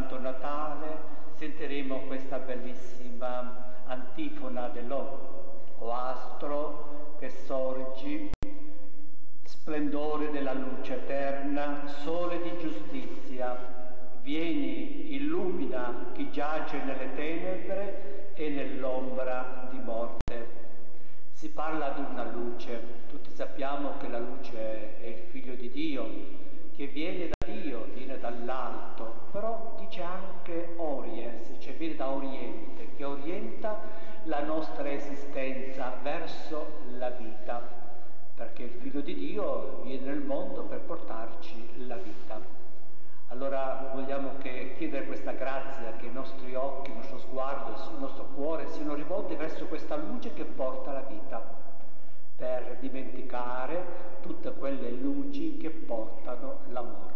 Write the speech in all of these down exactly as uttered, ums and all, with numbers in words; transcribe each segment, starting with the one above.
Santo Natale sentiremo questa bellissima antifona dell'O. O astro che sorgi, splendore della luce eterna, sole di giustizia, vieni, illumina chi giace nelle tenebre e nell'ombra di morte. Si parla di una luce, tutti sappiamo che la luce è il figlio di Dio, che viene da Dio, viene dall'alto, però dice anche Ories, cioè viene da Oriente, che orienta la nostra esistenza verso la vita, perché il figlio di Dio viene nel mondo per portarci la vita. Allora vogliamo che chiedere questa grazia, che i nostri occhi, il nostro sguardo, il nostro cuore siano rivolti verso questa luce che porta la vita, per dimenticare tutte quelle luci che portano la morte.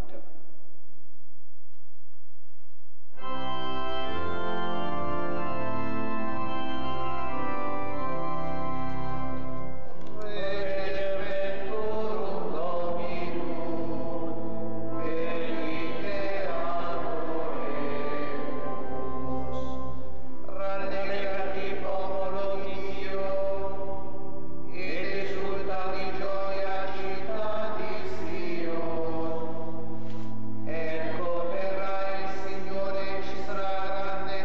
Ecco verrà il Signore, ci sarà grande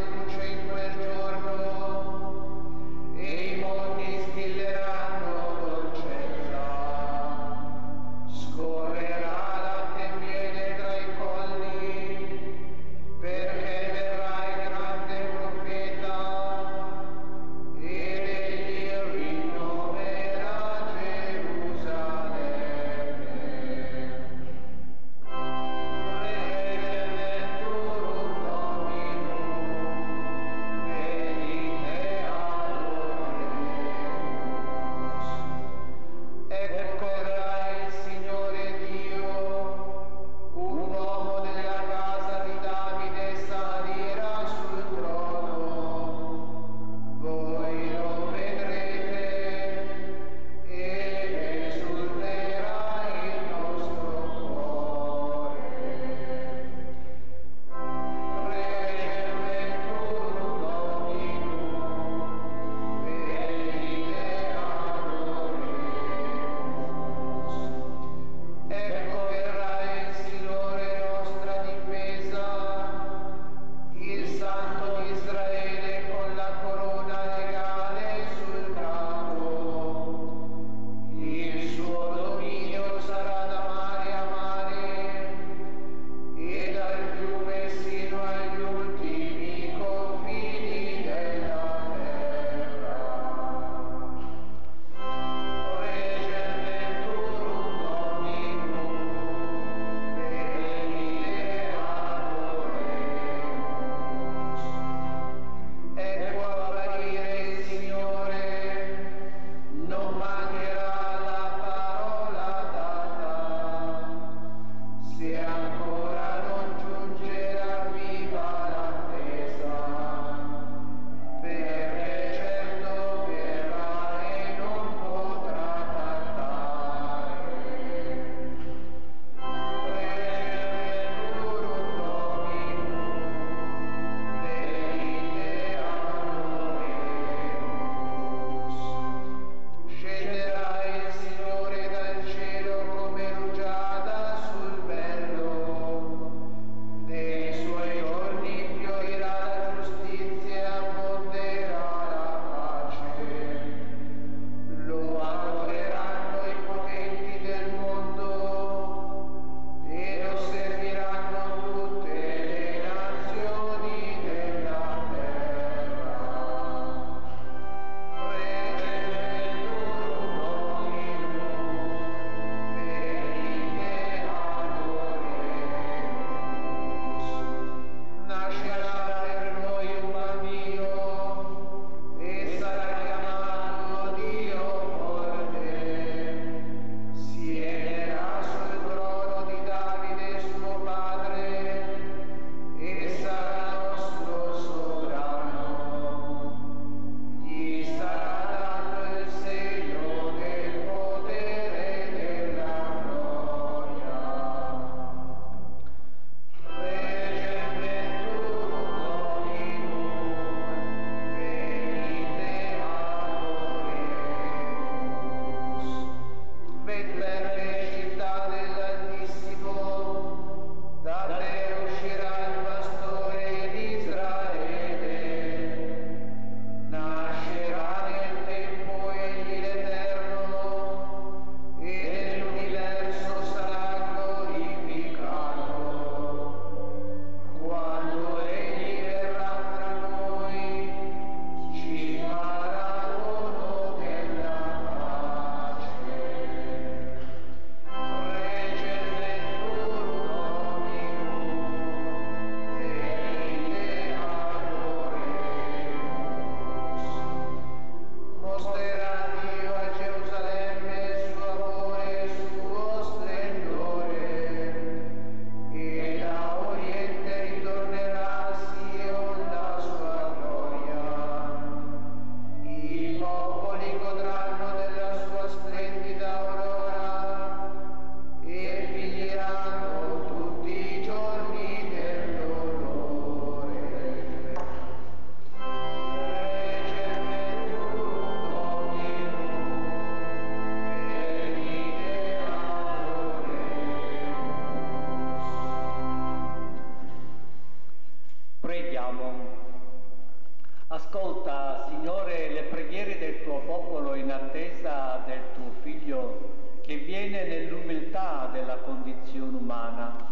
Ascolta, Signore, le preghiere del tuo popolo in attesa del tuo Figlio che viene nell'umiltà della condizione umana.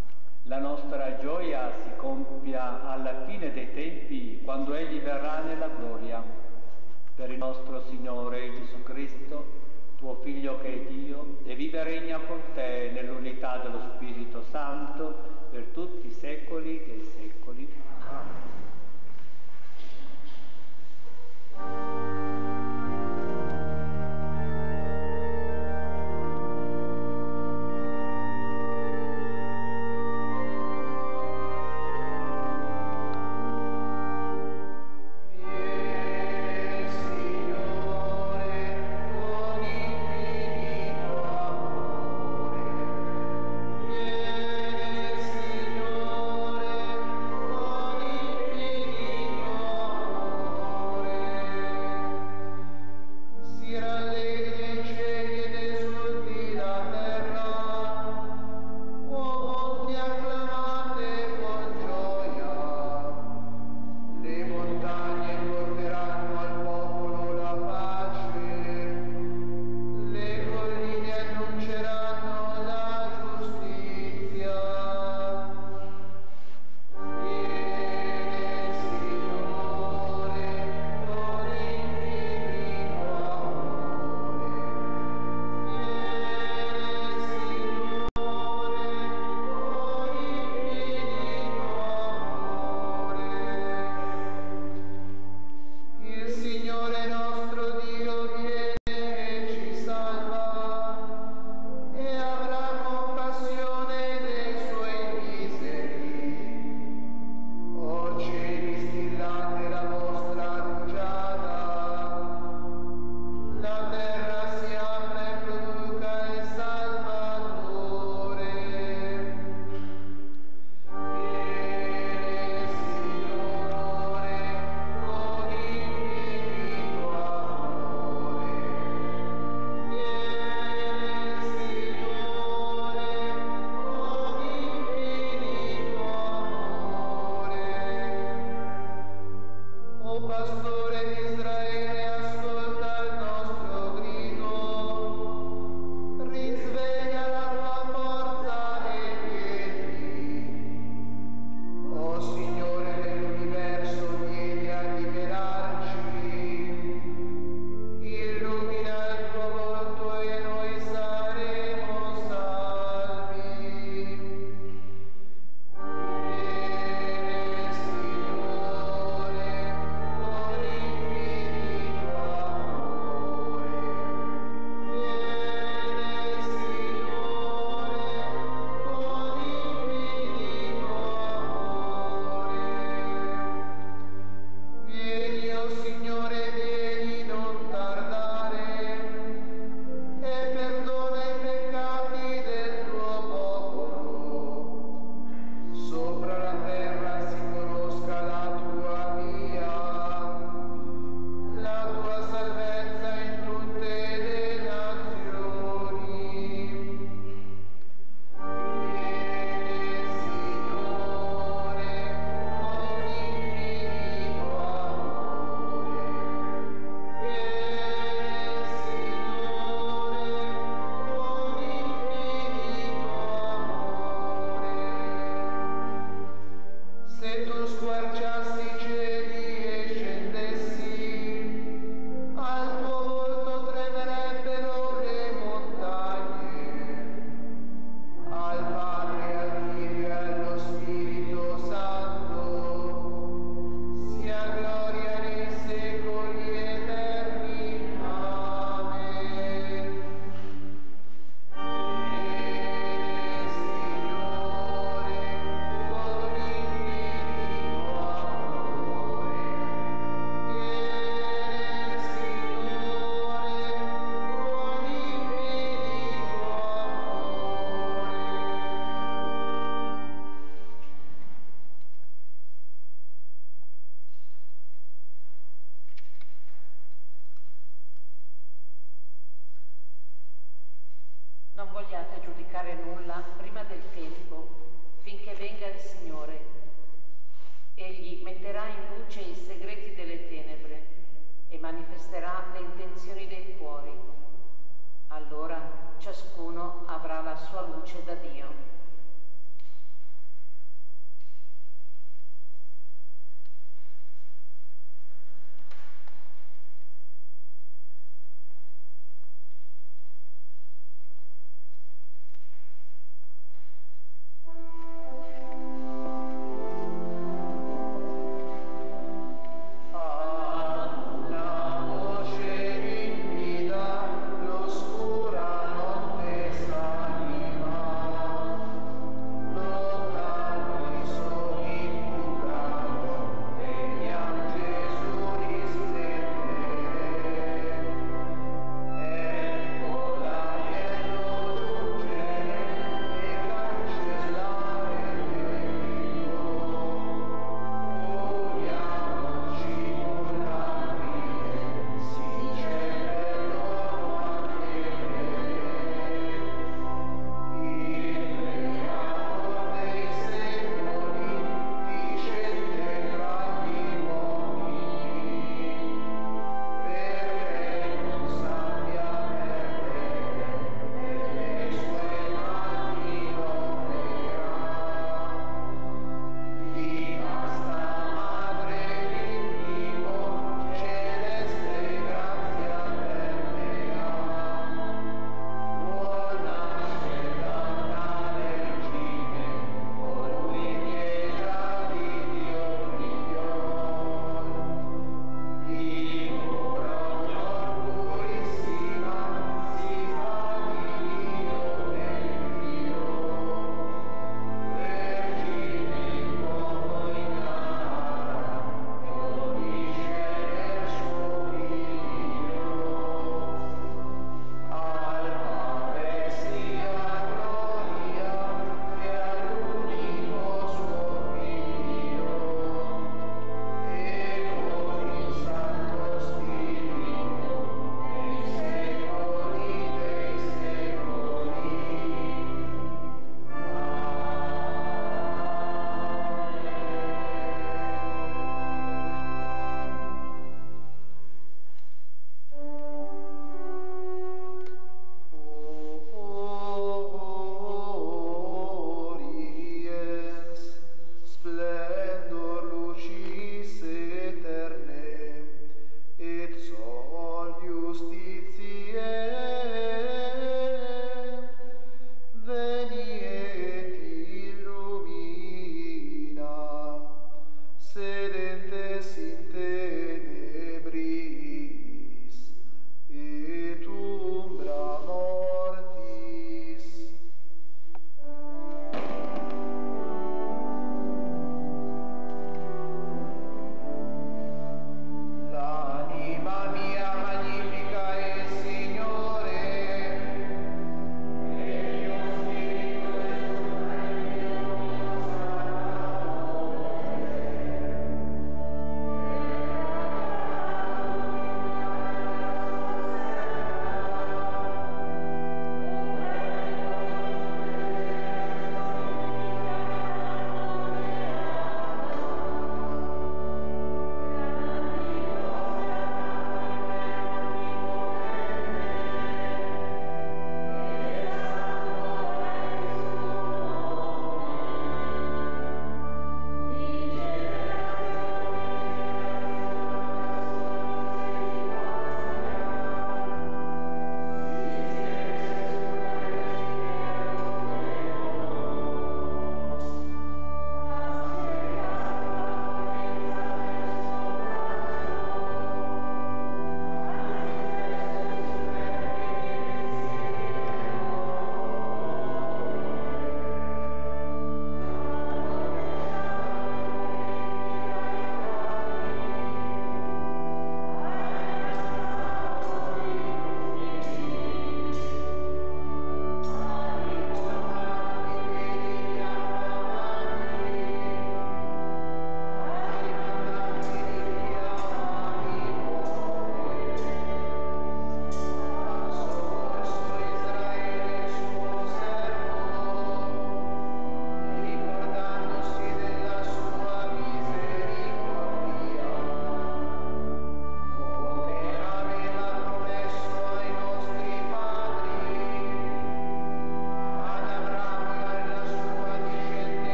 La nostra gioia si compia alla fine dei tempi, quando Egli verrà nella gloria. Per il nostro Signore Gesù Cristo, tuo Figlio che è Dio, e vive e regna con te nell'unità dello Spirito Santo per tutti i secoli dei secoli. Amen. Signore, con infinito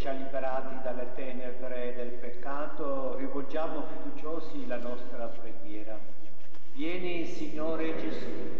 ha liberati dalle tenebre del peccato, rivolgiamo fiduciosi la nostra preghiera. Vieni, Signore Gesù.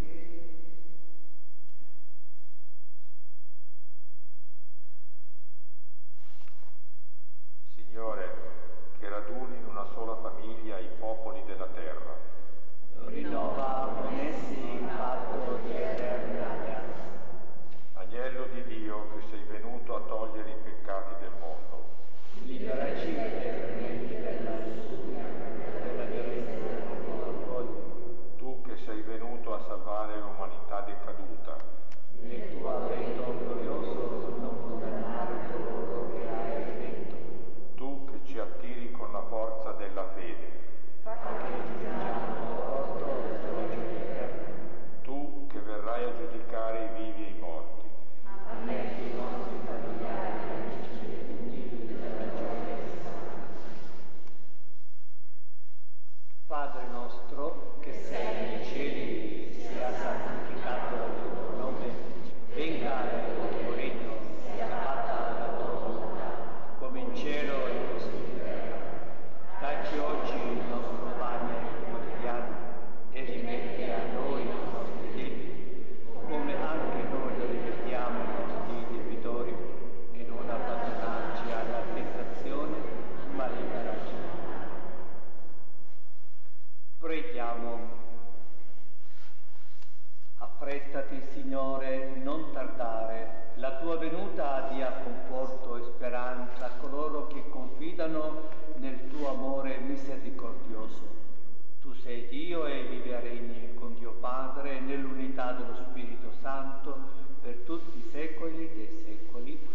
Signore, che raduni in una sola famiglia i popoli della terra. Rinnova con essi il patto di eterna alleanza. Agnello di Dio, che sei venuto a togliere i peccati del mondo. Liberaci eternamente dalla lussuria, della violenza e dell'orgoglio. Tu che sei venuto a salvare l'umanità decaduta. Nel tuo avvento glorioso non condannare coloro che hai redento. Tu che ci attiri con la forza della fede. Che giungiamo orto e giudica. Tu che verrai a giudicare i vivi e i morti. Ammetti i nostri familiari e amici definiti della gioia. Padre nostro, che sei nei cieli, sia santificato il tuo nome, venga il tuo regno, sia fatta la tua volontà, come in cielo e così in terra. Dacci oggi il nostro pane quotidiano e rimetti a noi i nostri debiti, come anche noi lo rimettiamo ai nostri debitori, e non abbandonarci alla tentazione, ma liberaci. Preghiamo. Affrettati, Signore, non tardare. La tua venuta dia conforto e speranza a coloro che confidano nel tuo amore misericordioso. Tu sei Dio e vivi e regni con Dio Padre nell'unità dello Spirito Santo per tutti i secoli dei secoli.